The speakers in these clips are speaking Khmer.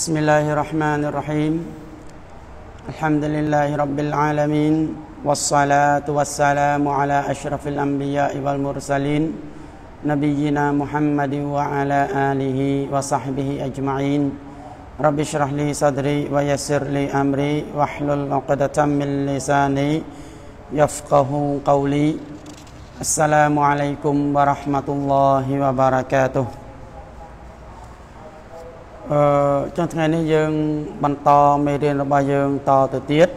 Bismillahirrahmanirrahim. Alhamdulillahi rabbil alamin. Wassalatu wassalamu ala ashrafil anbiya'i wal mursalin nabiyyina Muhammadin wa ala alihi wa sahbihi ajma'in. Rabbi shrah li sadri wa yassir li amri wahlul 'uqdatam min lisani yafqahu qawli. Assalamualaikum warahmatullahi wabarakatuh. ចុងថ្ងៃនេះយើងបន្តមេរៀនរបស់យើងតទៅទៀត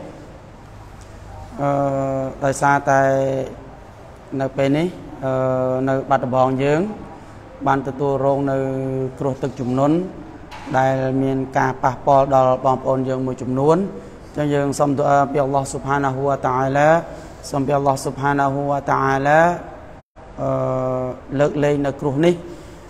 ដោយសារតែនៅពេលនេះនៅបាត់ដំបងយើងបានទទួលរងនៅគ្រោះទឹកជំនន់ដែលមានការប៉ះពាល់ដល់បងប្អូនយើងមួយចំនួនអញ្ចឹងយើងសូមទូអាពីអល់ឡោះស៊ុបហានាហ៊ូវតាអាឡាសូមពីអល់ឡោះស៊ុបហានាហ៊ូវតាអាឡាលើកលែងនៅគ្រោះនេះ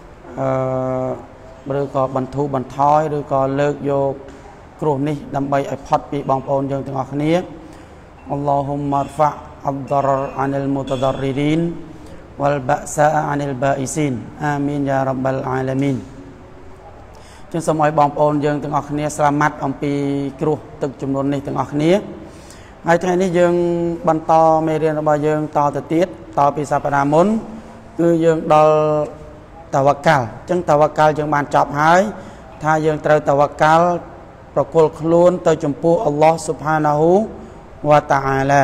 ឬក៏បន្ធូរបន្ថយឬក៏លើកយកគ្រោះនេះដើម្បីឲ្យផុតពីបងប្អូនយើងទាំងអស់គ្នាអល់ឡោហ៊ុមម៉ារហ្វាអល់ដររអានិលមុតដររីនវលបាសាអានិលបាអ៊ីស៊ីនអាមីនយ៉ារ៉ាប់បាល់អាឡាមីនចឹងសូមឲ្យបងប្អូនយើងទាំងអស់គ្នាស្លាមាត់អំពីគ្រោះទឹកជំនន់នេះទាំងអស់គ្នាហើយថ្ងៃនេះយើងបន្តមេរៀនរបស់យើងតទៅទៀតតពីសប្តាហ៍មុនគឺយើងដល់តាវកាល់អញ្ចឹងតាវកាល់យើងបានចប់ហើយថាយើងត្រូវតាវកាល់ប្រគល់ខ្លួនទៅចំពោះអល់ឡោះស៊ុបហានាហ៊ូវតាអាឡា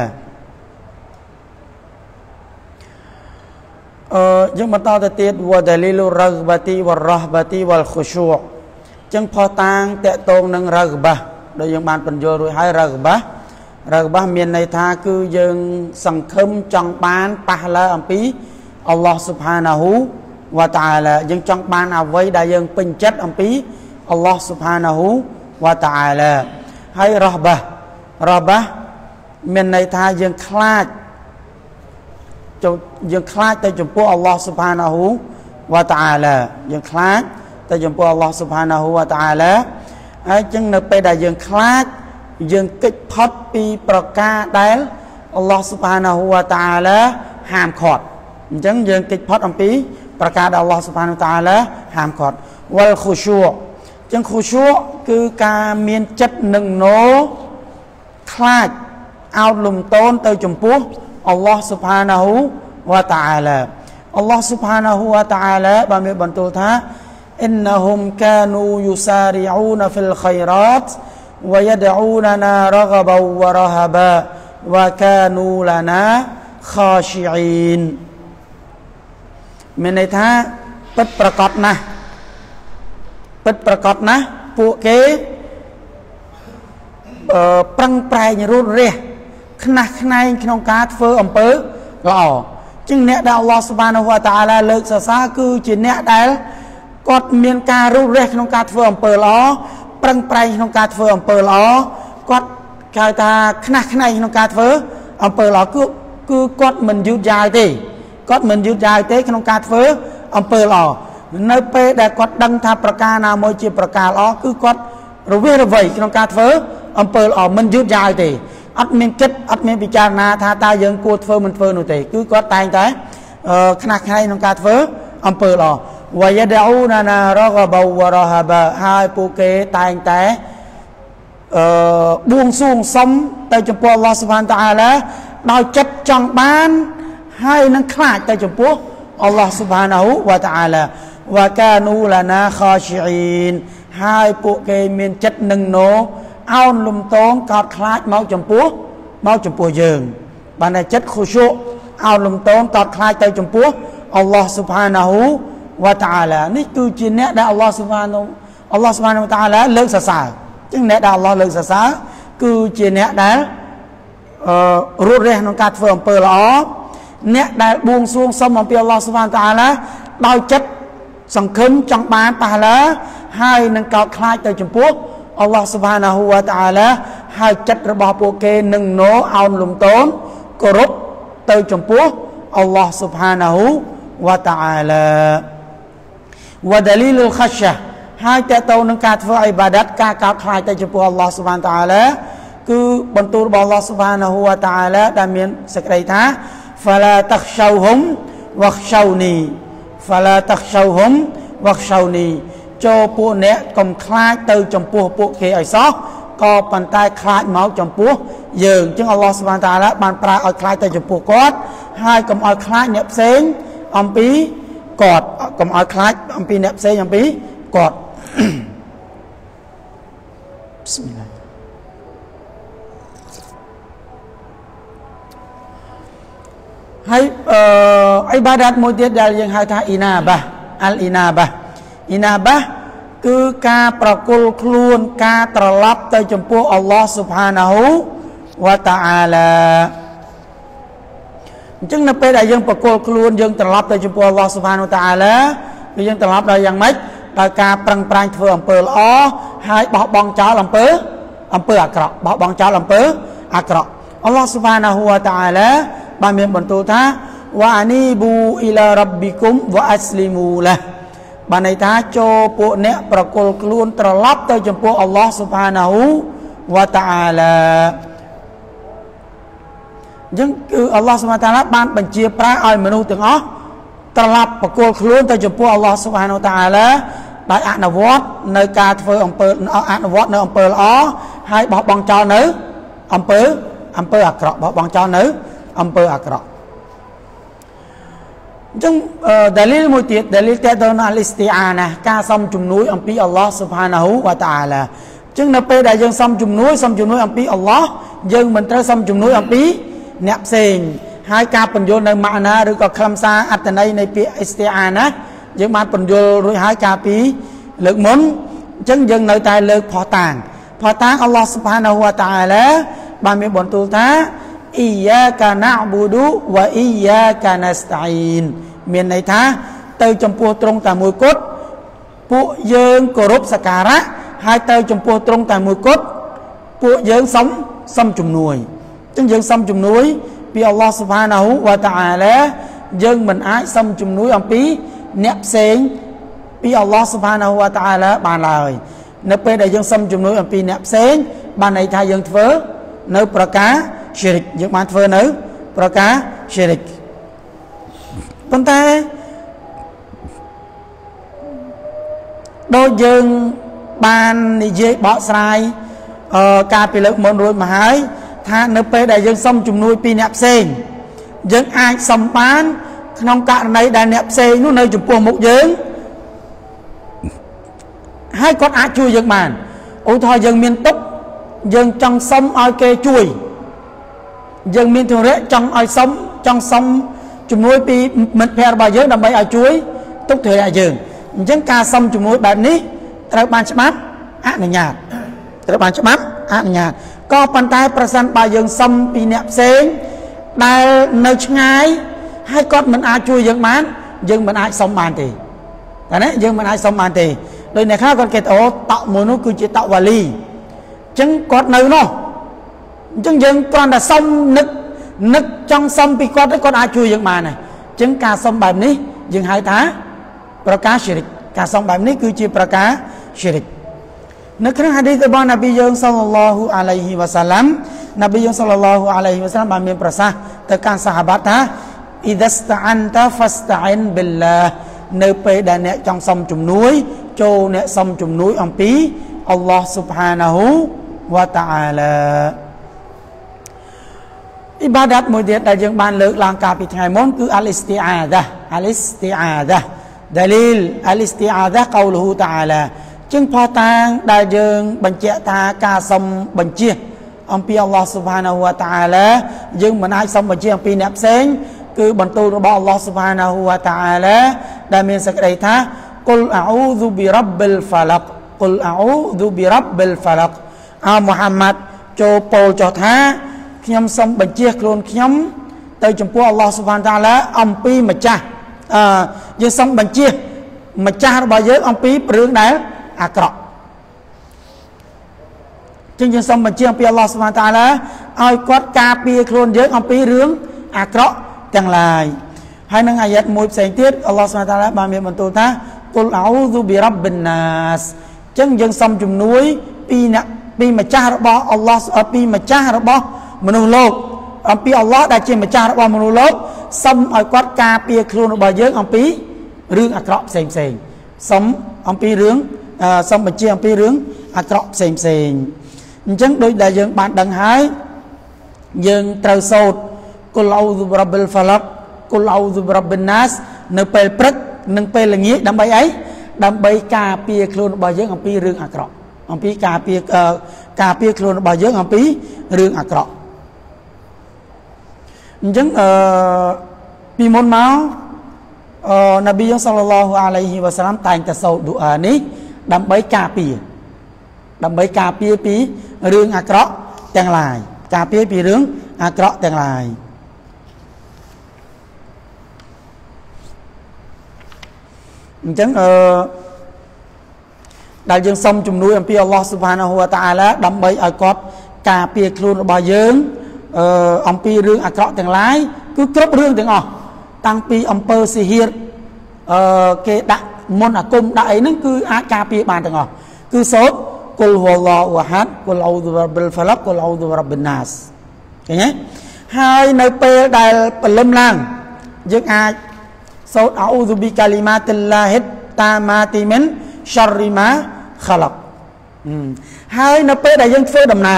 យើងបន្តទៅទៀតវ៉ាដាលីលរហ្បាទីវ៉ារ៉ះបាទីវ៉ាល់ខុជូអញ្ចឹងផុសតាងតកតងនឹងរហ្បាដោយយើងបានបញ្យល់រួចហើយរហ្បាមានន័យថាគឺយើងសង្ឃឹមចង់បានប៉ះលើអំពីអល់ឡោះស៊ុបហានាហ៊ូវតាអាឡាយើងចង់បានអ្វីដែលយើងពេញចិត្តអំពីអល់ឡោះស៊ុបហានាហ៊ូវតាអាឡាហើយរ៉ះបាមានន័យថាយើងខ្លាចទៅចំពោះអល់ឡោះស៊ុបហានាហ៊ូវតាអាឡាយើងខ្លាចទៅចំពោះអល់ឡោះស៊ុបហានាហ៊ូវតាអាឡាហើយចឹងនៅពេលដែលយើងខ្លាចយើងគេចផុតពីប្រការដែលអល់ឡោះស៊ុបហានាហ៊ូវតាអាឡាហាមឃាត់អញ្ចឹងយើងគេចផុតអំពីប្រការដែលអល់ឡោះស៊ុបហានតាអាឡាហាមឃាត់វលខុជូចឹងខុជូគឺការមានចិត្តនឹងណូខ្លាចអោតលំទោនទៅចំពោះអល់ឡោះស៊ុបហានាហ៊ូវតាអាឡាអល់ឡោះស៊ុបហានាហ៊ូវតាអាឡាបានមានបន្ទូលថាអ៊ីនណហ៊ុមកានូយុសារីអ៊ូនហ្វិលខៃរ៉ាតវយដអ៊ូនណារហ្បវរហបាវកានូលណាខាឈីអ៊ីនមានន័យថាពិតប្រកបណាស់ពួកគេប្រឹងប្រែងរូតរះខ្នះខ្នែងក្នុងការធ្វើអំពើល្អជាងអ្នកដែលអល់ឡោះស៊ុបហានាហ៊ូវតាអាឡាលើកសរសើរគឺជាអ្នកដែលគាត់មានការរូតរះក្នុងការធ្វើអំពើល្អប្រឹងប្រែងក្នុងការធ្វើអំពើល្អគាត់គេហៅថាខ្នះខ្នែងក្នុងការធ្វើអំពើល្អគឺគាត់មិនយឺតយ៉ាវទេក្នុងការធ្វើអំពើល្អនៅពេលដែលគាត់ដឹងថាប្រការណាមួយជាប្រការល្អគឺគាត់រវេះរវៃក្នុងការធ្វើអំពើល្អមិនយឺតយ៉ាវទេអត់មានគិតអត់មានពិចារណាថាតើយើងគួរធ្វើមិនធ្វើនោះទេគឺគាត់តែងតែខ្នះខ្នែងក្នុងការធ្វើអំពើល្អវយដអ៊ូណាណារហ្បវរហបាហើយពួកគេតែងតែបួងសួងសុំទៅចំពោះអល់ឡោះស៊ុបហានតាអាឡាដោយចិត្តចង់បានហើយនឹងខ្លាចទៅចំពោះអល់ឡោះស៊ុបហានាហ៊ូវតាអាឡាវកានូលណាខាឈីអ៊ីនហើយពួកគេមានចិត្តនឹងណូអោនលំទងកោតខ្លាចមកចំពោះយើងបានតែចិត្តខុជូអោនលំទងកោតខ្លាចទៅចំពោះអល់ឡោះស៊ុបហានាហ៊ូវតាអាឡានេះគឺជាអ្នកដែលអល់ឡោះស៊ុបហានាវតាអាឡាលើកសរសើរចឹងអ្នកដែលអល់ឡោះលើកសរសើរគឺជាអ្នកដែលរត់រះក្នុងការធ្វើអំពើល្អអ្នកដែលបួងសួងសុំអំពីអល់ឡោះស៊ុបហានតាអាឡាដោយចិត្តសង្ឃឹមចង់បានប៉ះឡាហើយនឹងកោតខ្លាចទៅចំពោះអល់ឡោះស៊ុបហានាហ៊ូវតាអាឡាហើយចិត្តរបស់ពួកគេនឹងណូអោនលំទោនគោរពទៅចំពោះអល់ឡោះស៊ុបហានាហ៊ូវតាអាឡាវ៉ាដាលីលខឆាហើយតើតើនឹងការធ្វើអ៊ីបាដាតការកោតខ្លាចទៅចំពោះអល់ឡោះស៊ុបហានតាអាឡាគឺបន្ទូលរបស់អល់ឡោះស៊ុបហានាហ៊ូវតាអាឡាដែលមានសេចក្តីថាفلا تخشوهم واخشوني ច cho bộ nè cầm khai từ trong bộ kia ở sót có bàn tay khai máu trong bộ dường chứ Allah subhanahu wa ta'ala bàn pra ở khai từ trong bộ cốt hai cầm ở khai nẹp xén ông bí cọt cầm ở khai ông bí nẹp xén ông bí cọt Bismillah hay ibadat một tiết dari yang hai tha inabah al inabah គឺការប្រគល់ខ្លួនការត្រឡប់ទៅចំពោះអល់ឡោះស៊ុបហានាហ៊ូវ៉ាតាអាឡាអញ្ចឹងនៅពេលដែលយើងប្រគល់ខ្លួនយើងត្រឡប់ទៅចំពោះអល់ឡោះស៊ុបហានាហ៊ូវតាអាឡាគឺយើងត្រឡប់ដល់យ៉ាងម៉េចដោយការប្រឹងប្រែងធ្វើអំពើល្អហើយបោះបង់ចោលអំពើអាក្រក់បោះបង់ចោលអំពើអាក្រក់អល់ឡោះស៊ុបហានាហ៊ូវតាអាឡាបានមានបន្ទូលថាវ៉ាអានីប៊ូអ៊ីឡារ៉ាប៊ីគុមវ៉ាអស្លីមូឡាបានន័យថាចូលពួកអ្នកប្រគល់ខ្លួនត្រឡប់ទៅចំពោះអល់ឡោះស៊ុបហានាហ៊ូវ៉ាតាអាឡាអញ្ចឹងគឺអល់ឡោះស៊ុបហានាតាឡាបានបញ្ជាប្រើឲ្យមនុស្សទាំងអស់ត្រឡប់ប្រគល់ខ្លួនទៅចំពោះអល់ឡោះស៊ុបហានាតាអាឡាដោយអនុវត្តនៅការធ្វើអំពើអនុវត្តនៅអំពើល្អហើយបោះបង់ចោលនៅអំពើអាក្រក់បោះបង់ចោលនៅអំពើអាក្រក់អញ្ចឹងដាលីលមួយទៀតដាលីលតេតនអលិស្ទីអាណាការសុំជំនួយអំពីអល់ឡោះស៊ុបហានាហ៊ូវ៉ាតាអាឡាអញ្ចឹងនៅពេលដែលយើងសុំជំនួយអំពីអល់ឡោះយើងមិនត្រូវសុំជំនួយអំពីអ្នកផ្សេងហើយការបញ្យល់នៅម៉ាណាឬក៏ខ្លឹមសារអត្ថន័យនៃពាក្យអិស្ទីអាណាយើងបានបញ្យល់រួចហើយកាលពីលើកមុនអញ្ចឹងយើងនៅតែលើកផោះតាងអល់ឡោះស៊ុបហានាហ៊ូវ៉ាតាអាឡាបានមានបន្ទូលថាអ៊ីយ៉ាកាណាអ៊ប៊ូឌូវ៉ាអ៊ីយ៉ាកាណាស្តាអ៊ីនមានន័យថាទៅចំពោះត្រង់តែមួយគត់ពួកយើងគោរពសក្ការៈហើយទៅចំពោះត្រង់តែមួយគត់ពួកយើងសុំជំនួយអញ្ចឹងយើងសុំជំនួយពីអល់ឡោះស៊ុបហានាហ៊ូវ៉ាតាអាឡាយើងមិនអាចសុំជំនួយអំពីអ្នកផ្សេងពីអល់ឡោះស៊ុបហានាហ៊ូវ៉ាតាអាឡាបានឡើយនៅពេលដែលយើងសុំជំនួយអំពីអ្នកផ្សេងបានន័យថាយើងធ្វើនៅប្រការsyirik យើងបានធ្វើនៅប្រការ syirik ប៉ុន្តែដូចយើងបាននិយាយបកស្រាយការពីលើកមុនរួចមកហើយថានៅពេលដែលយើងសុំជំនួយពីអ្នកផ្សេងយើងអាចសុំបានក្នុងករណីដែលអ្នកផ្សេងនោះនៅចំពោះមុខយើងហើយគាត់អាចជួយយើងបានឧទាហរណ៍យើងមានទុក្ខយើងចង់សុំឲ្យគេជួយយើងមានធរៈចង់សុំជំនួយពីមិត្តភ័ក្តិរបស់យើងដើម្បីឲ្យជួយទុកធរៈយើងអញ្ចឹងការសុំជំនួយបែបនេះត្រូវបានច្បាប់អនុញ្ញាតក៏ប៉ុន្តែប្រសិនបើយើងសុំពីអ្នកផ្សេងដែលនៅឆ្ងាយហើយគាត់មិនអាចជួយយើងបានយើងមិនអាចសុំបានទេតែណាយើងមិនអាចសុំបានទេដោយអ្នកខ្លះគាត់គេតោតក់មួយនោះគឺជាតក់វ៉ាលីអញ្ចឹងគាត់នៅនោះអញ្ចឹងយើងគ្រាន់តែសុំនឹកចង់សុំពីគាត់គាត់អាចជួយយើងបានហើយអញ្ចឹងការសុំបែបនេះយើងហៅថាប្រការ syirik ការសុំបែបនេះគឺជាប្រការ syirik នៅក្នុងហាឌីសរបស់នប៊ីយើងសល្លឡោះអាឡៃហ៊ីវ៉ាសាឡាំនប៊ីយើងសល្លឡោះអាឡៃហ៊ីវ៉ាសាឡាំបានមានប្រសាសន៍ទៅកាន់សាហាបាត់ថាអ៊ីដាស្តាអានតាហ្វាស្តាអ៊ិនប៊ីលឡានៅពេលដែលអ្នកចង់សុំជំនួយចូលអ្នកសុំជំនួយអំពីអល់ឡោះស៊ុបហានាហ៊ូវ៉ាតាអាឡាអ៊ីបាដាតមួយទៀតដែលយើងបានលើកឡើងកាលពីថ្ងៃមុនគឺអលិស្ទីអាដាដាលីលអលិស្ទីអាដាកោលហ៊ូតាអាឡាជាងផតាងដែលយើងបញ្ជាក់ថាការសុំបញ្ជាអំពីអល់ឡោះស៊ុបហានាហ៊ូវ៉ាតាអាឡាយើងមិនអាចសុំបញ្ជាអំពីអ្នកផ្សេងគឺបន្ទូលរបស់អល់ឡោះស៊ុបហានាហ៊ូវ៉ាតាអាឡាដែលមានសេចក្តីថាកុលអអ៊ូស៊ុប៊ីរ៉ាប់ប៊ិលហ្វាឡាក់អោមូហាម៉ាត់ចូលពោលចុះថាខ្ញុំសូមបញ្ជាខ្លួនខ្ញុំទៅចំពោះអល់ឡោះស៊ុបហានតាអាឡាអំពីម្ចាស់យើងសូមបញ្ជាម្ចាស់របស់យើងអំពីរឿងដែលអាក្រក់ជាងយើងសូមបញ្ជាអំពីអល់ឡោះស៊ុបហានតាអាឡាឲ្យគាត់ការពារខ្លួនយើងអំពីរឿងអាក្រក់ទាំងឡាយហើយនឹងអាយ៉ាតមួយផ្សេងទៀតអល់ឡោះស៊ុបហានតាអាឡាបានមានបន្ទូលថាកុលអអ៊ូស៊ុប៊ីរ៉ាប់ប៊ិនណាសចឹងយើងសូមជំនួយពីម្ចាស់របស់អល់ឡោះពីម្ចាស់របស់មនុស្សលោកអំពីអល់ឡោះដែលជាម្ចាស់របស់មនុស្សលោកសូមឲ្យគាត់ការពារខ្លួនរបស់យើងអំពីរឿងអាក្រក់ផ្សេងសុំអំពីរឿង xongបញ្ជាអំពីរឿងអាក្រក់ផ្សេងអញ្ចឹងដូចដែលយើងបានដឹងហើយយើងត្រូវសូត្រគុលអ៊ូស៊ុបរ៉ាប៊ិលហ្វាឡាក់គុលអ៊ូស៊ុបរ៉ាប៊ិនណាសនៅពេលព្រឹកនិងពេលល្ងាចដើម្បីអីដើម្បីការពារខ្លួនរបស់យើងអំពីរឿងអាក្រក់អំពីការពារខ្លួនរបស់យើងអំពីរឿងអាក្រក់អញ្ចឹងពីមុនមកនប៊ីសល្លឡោះអាឡៃហ៊ីវ៉ាសឡាមតែងតែសូត្រឌូអានេះដើម្បីការពារពីរឿងអាក្រក់ទាំងឡាយការពារពីរឿងអាក្រក់ទាំងឡាយអញ្ចឹងដែលយើងសុំជំនួយអំពីអល់ឡោះស៊ុបហានាហ៊ូវតាអាឡាដើម្បីឲ្យគាត់ការពារខ្លួនរបស់យើងអំពីរឿងអាក្រក់ទាំងឡាយគឺគ្រប់រឿងទាំងអស់តាំងពីអំពើស៊ីហៀតគេដាក់មុនអាគមដាក់អីហ្នឹងគឺអាចការពារបានទាំងអស់គឺសូត្រគុលហូឡោវ៉ាហាត់គុលអ៊ូស៊ុបរ៉ាប៊ិលហ្វាឡាក់គុលអ៊ូស៊ុបរ៉ាប៊ិនណាសឃើញទេហើយនៅពេលដែលព្រលឹមឡើងយើងអាចសូត្រអ៊ូស៊ុប៊ីកាលីម៉ាតិលឡាហ៊ីតាម៉ាទីមិនឆារីម៉ាខាឡាក់ហើយនៅពេលដែលយើងធ្វើដំណើរ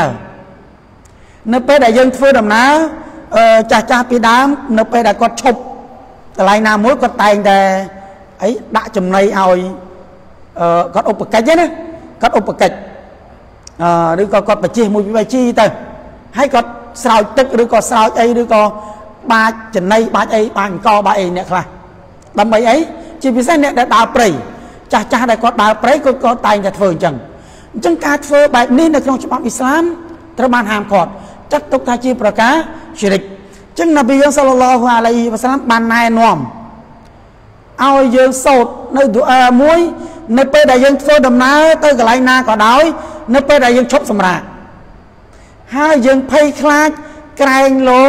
ចាស់ពីដើមនៅពេលដែលគាត់ឈប់កន្លែងណាមួយគាត់តែងតែអីដាក់ចំណីឲ្យគាត់ឧបកិច្ចណាគាត់ឧបកិច្ចឬក៏គាត់បច្ចេកមួយពីរជីទៅហើយគាត់ស្រោចទឹកឬក៏ស្រោចអីឬក៏បាចចំណីបាចអីបាចអង្គបាចអីអ្នកខ្លះដើម្បីអីជាពិសេសអ្នកដែលដើរព្រៃចាស់ដែលគាត់ដើរព្រៃគាត់ក៏តែងតែធ្វើអញ្ចឹងការធ្វើបែបនេះនៅក្នុងច្បាប់អ៊ីស្លាមត្រូវបានហាមឃាត់ចាត់ទុកថាជាប្រការជ្រិកចឹងនប៊ីសល្លឡោះអាឡៃហ៊ីវ៉ាសឡាមបានណែនាំឲ្យយើងសូត្រនៅឌូអាមួយនៅពេលដែលយើងធ្វើដំណើរទៅកន្លែងណាក៏ដោយនៅពេលដែលយើងឈប់សម្រាកហើយយើងភ័យខ្លាចក្រែងលោ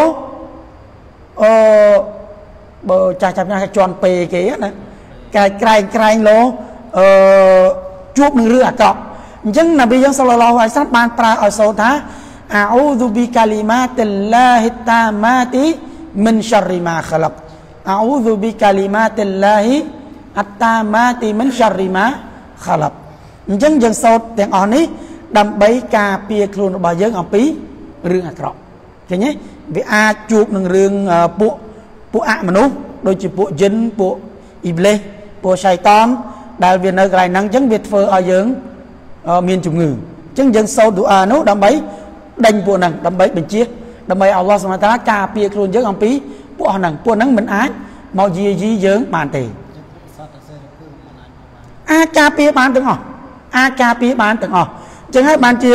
បើចាស់ញ៉ាំជន់ពេគេណាក្រែងលោជួបនឹងរឿងអាក្រក់អញ្ចឹងនប៊ីសល្លឡោះអាឡៃហ៊ីវ៉ាសឡាមបានប្រើឲ្យសូត្រថាអ៊ូស៊ុប៊ីកាលីម៉ាតិលឡាហ៊ីតាម៉ាទីមិនឆារីម៉ាខាឡាក់អ៊ូស៊ុប៊ីកាលីម៉ាតិលឡាហ៊ីអត្តាម៉ាទីមិនឆារីម៉ាខាឡាក់អញ្ចឹងយើងសូត្រទាំងអស់នេះដើម្បីការពារខ្លួនរបស់យើងអំពីរឿងអាក្រក់ឃើញទេវាអាចជួបនឹងរឿងពួកអមនុស្សដូចជាពួកយិនពួកអ៊ីប្លេសពួកឆៃតានដែលវានៅកន្លែងហ្នឹងអញ្ចឹងវាធ្វើឲ្យយើងមានជំងឺអញ្ចឹងយើងសូត្រឌូអានោះដើម្បីដេញពួកហ្នឹងដើម្បីបញ្ជាដើម្បីអល់ឡោះស៊ុបហានតាអាឡាការពារខ្លួនយើងអំពីពួកហ្នឹងមិនអាចមកយាយីយើងបានទេអាចការពារបានទាំងអស់អញ្ចឹងហើយបានជា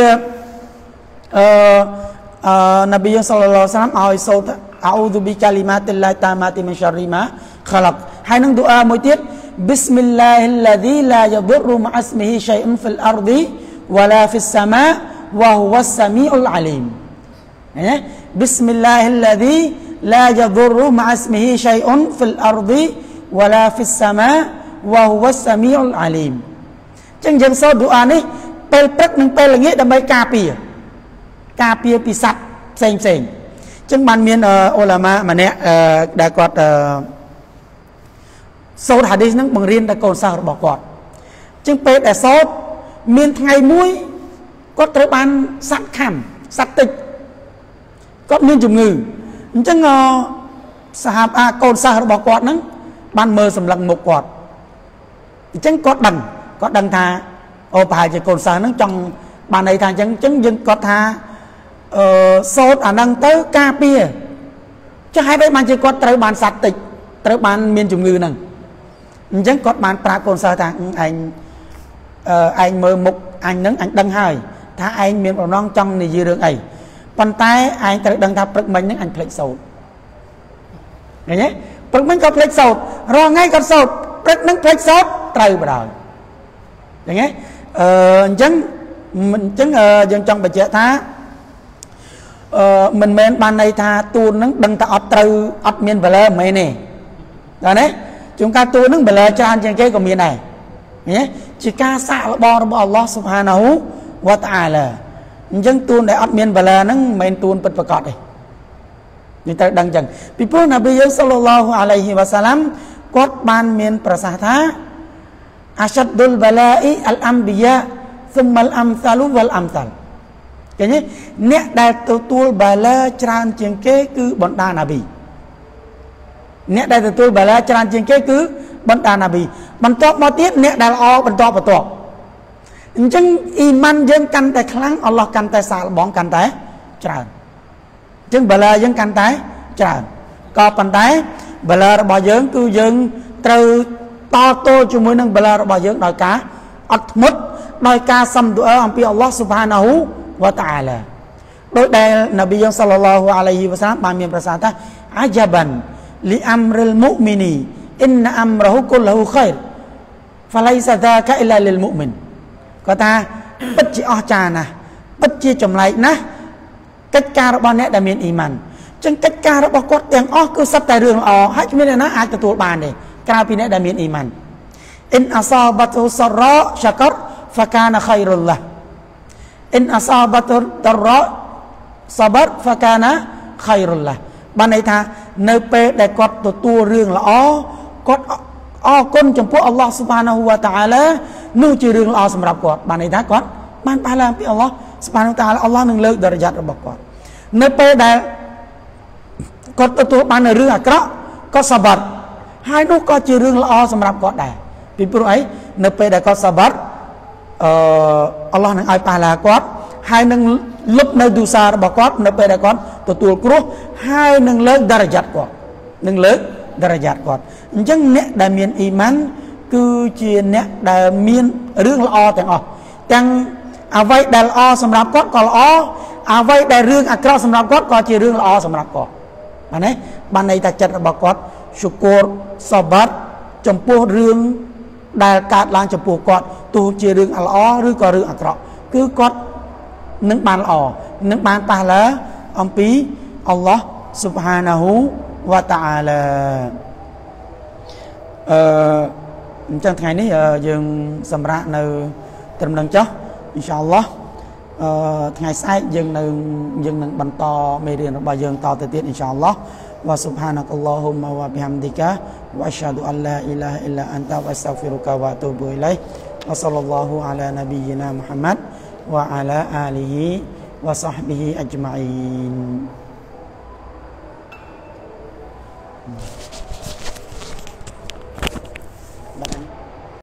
នប៊ីសល្លឡោះអាឡៃហ៊ីវ៉ាសឡាមឲ្យសូត្រអ៊ូស៊ុប៊ីកាលីម៉ាតិលឡាហ៊ីតាម៉ាទីមិនឆារីម៉ាខាឡាក់ហើយនឹងឌូអាមួយទៀតប៊ីស្មិលឡាហ៊ីល្លាឌីឡាយឌុរម៉ាអស្មីហ៊ីឆៃអ៊ុនហ្វិលអរឌីវ៉ាឡាហ្វិសសាម៉ាوهو السميع العليم بسم الله الذي لا يضر مع اسمه شيء في الأرض ولا في السماء وهو السميع العليم ចឹងយើងសូត្រឌូអានេះពេលព្រឹកនិងពេលល្ងាចដើម្បីការពារពីសត្វផ្សេងចឹងបានមានអ៊ូឡាម៉ាម្នាក់ដែលគាត់សូត្រហាឌីសហ្នឹងបង្រៀនដល់កូនសិស្សរបស់គាត់ចឹងពេលដែលសូត្រមានថ្ងៃមួយគាត់ត្រូវបានសត្វខាំសត្វតិចគាត់មានជំងឺអញ្ចឹងកូនសិស្សរបស់គាត់ហ្នឹងបានមើលសម្លឹងមុខគាត់អញ្ចឹងគាត់ដឹងថាប្រហែលជាកូនសិស្សហ្នឹងចង់បានន័យថាអញ្ចឹងយើងគាត់ថាសូត្រអាហ្នឹងទៅការពារចុះហេតុអីបានជាគាត់ត្រូវបានសត្វតិចត្រូវបានមានជំងឺហ្នឹងអញ្ចឹងគាត់បានប្រាប់កូនសិស្សថាឯងមើលមុខអញហ្នឹងអញដឹងហើយថាឯងមានបំណងចង់និយាយរឿងអីប៉ុន្តែឯងត្រូវដឹងថាព្រឹកមិញហ្នឹងអញភ្លេចសូត្រឃើញទេព្រឹកមិញក៏ភ្លេចសូត្ររាល់ថ្ងៃក៏សូត្រព្រឹកហ្នឹងភ្លេចសូត្រត្រូវបណ្ដោយឃើញទេអញ្ចឹងយើងចង់បញ្ជាក់ថាមិនមែនបានន័យថាទូនហ្នឹងដឹងថាអត់ត្រូវអត់មាន value មិនមែនទេដល់ទេជួនកាលទូនហ្នឹង value ច្រើនជាងគេក៏មានដែរឃើញទេជាការសាកល្បងរបស់អល់ឡោះស៊ុបហានាហ៊ូវតាអាឡាអញ្ចឹងទូនដែលអត់មានបាឡាហ្នឹងមិនមែនទូនពិតប្រាកដទេយើងត្រូវដឹងអញ្ចឹងពីព្រោះនប៊ីសល្លឡោះអាឡៃហ៊ីវ៉ាសឡាមគាត់បានមានប្រសាសន៍ថា Asyaddul bala'i al-anbiya thummal amsalu wal amsal ឃើញទេអ្នកដែលទទួលបាឡាច្រើនជាងគេគឺបណ្ដាណាប៊ីអ្នកដែលទទួលបាឡាច្រើនជាងគេគឺបណ្ដាណាប៊ីបន្ទាប់មកទៀតអ្នកដែលល្អបន្តបន្ទាប់អញ្ចឹងអ៊ីម៉ានយើងកាន់តែខ្លាំងអល់ឡោះកាន់តែសាកល្បងកាន់តែច្រើនអញ្ចឹងបាឡាយើងកាន់តែច្រើនក៏ប៉ុន្តែបាឡារបស់យើងគឺយើងត្រូវតទល់ជាមួយនឹងបាឡារបស់យើងដោយការអត់ធ្មត់ដោយការសុំឌូអាអំពីអល់ឡោះស៊ុបហានាហ៊ូវតាអាឡាដោយដែលនប៊ីយើងសល្លឡោះអាឡៃហ៊ីវ៉ាសឡាមបានមានប្រសាសន៍ថាអាយ៉ាបានលីអាំរិលមុអ៊មីនីអ៊ីនអាំរហ៊ូគុលហ៊ូខៃរហ្វាឡៃសាដាកាអ៊ីឡាលីលមុអ៊មីនគាត់ថាពិតជាអស្ចារ្យណាស់ពិតជាចម្លែកណាស់កិច្ចការរបស់អ្នកដែលមានអ៊ីម៉ានចឹងកិច្ចការរបស់គាត់ទាំងអស់គឺសុទ្ធតែរឿងល្អហើយគ្មានអ្នកណាអាចទទួលបានទេក្រៅពីអ្នកដែលមានអ៊ីម៉ានអ៊ីនអសាបាតុសារ៉ាឆាករហ្វាកានខៃរុលឡាអ៊ីនអសាបាតុដរ៉ាសាបរហ្វាកានខៃរុលឡាបានន័យថានៅពេលដែលគាត់ទទួលរឿងល្អគាត់អរគុណចំពោះអល់ឡោះស៊ុបហានាហ៊ូវតាអាឡានោះជារឿងល្អសម្រាប់គាត់បានន័យថាគាត់បានបហាឡាពីអល់ឡោះស៊ុបហានាហ៊ូវតាអាឡាអល់ឡោះនឹងលើកដរ៉ាយ៉ាតរបស់គាត់នៅពេលដែលគាត់ទទួលបាននៅរឿងអាក្រក់គាត់សាបរហើយនោះក៏ជារឿងល្អសម្រាប់គាត់ដែរពីព្រោះអីនៅពេលដែលគាត់សាបរអល់ឡោះនឹងឲ្យបហាឡាគាត់ហើយនឹងលុបនៅឌូសារបស់គាត់នៅពេលដែលគាត់ទទួលគ្រោះហើយនឹងលើកដរ៉ាយ៉ាតគាត់នឹងលើកដរ៉ាយ៉ាតគាត់អញ្ចឹងអ្នកដែលមានអ៊ីម៉ានគឺជាអ្នកដែលមានរឿងល្អទាំងអស់ទាំងអ្វីដែលល្អសម្រាប់គាត់ក៏ល្អអ្វីដែលរឿងអាក្រក់សម្រាប់គាត់ក៏ជារឿងល្អសម្រាប់គាត់បានទេបានន័យថាចិត្តរបស់គាត់ស៊ូគូរសាបរចំពោះរឿងដែលកើតឡើងចំពោះគាត់ទោះជារឿងល្អឬក៏រឿងអាក្រក់គឺគាត់នឹងបានល្អនឹងបានប៉ះឡាអំពីអល់ឡោះស៊ុបហានាហ៊ូវតាអាឡាអញ្ចឹងថ្ងៃនេះយើងសម្រាប់នៅត្រឹមនឹងចុះអ៊ីនសាអល់ឡោះថ្ងៃស្អែកយើងនឹងបន្តមេរៀនរបស់យើងតទៅទៀតអ៊ីនសាអល់ឡោះវ៉ាស៊ុបហានកាឡោហ៊ុមវ៉ាបិហាំឌីកាវ៉ាអស្ហាឌុអលឡាអ៊ីឡាហអ៊ីឡាអន្តាវ៉ាស្តាហ្វីរុកាវ៉ាទូប៊ូអ៊ីឡៃវ៉ាសល្លឡោហ៊ូអាឡានប៊ីយីណាមុហាម៉ាត់វ៉ាអាឡាអាលីហ៊ីវ៉ាصحبហ៊ីអជ្ម៉ៃអ៊ីន